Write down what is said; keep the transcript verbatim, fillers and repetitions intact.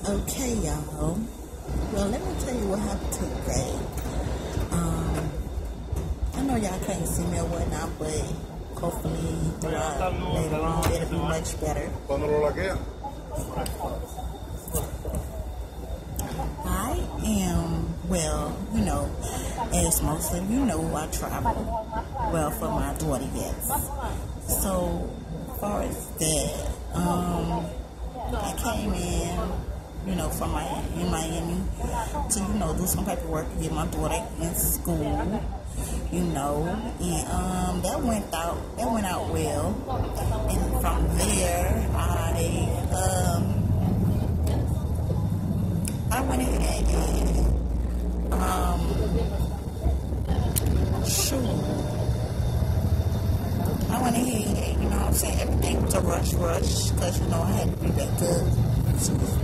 Okay, y'all. Well, let me tell you what happened today. Um, I know y'all can't see me or whatnot, but hopefully throughout later on it'll be much better. I am, well, you know, as most of you know, I travel. Well, for my daughter, yes. So, as far as that, um, I came in, you know, from Miami, in Miami to, you know, do some paperwork to get my daughter in school, you know, and um, that went out, that went out well. And from there, I, um, I went ahead and, um, shoot, I went ahead, you know what I'm saying, everything was a rush, rush, because, you know, I had to be back up.